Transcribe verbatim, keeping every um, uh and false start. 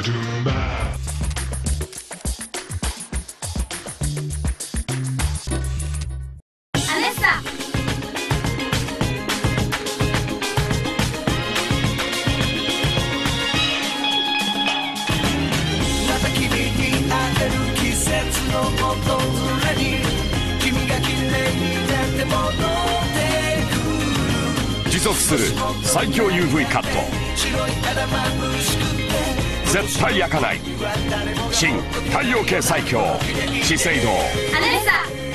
持続する最強 ユーブイ カット、絶対焼かない新太陽系最強資生堂。 アレッサ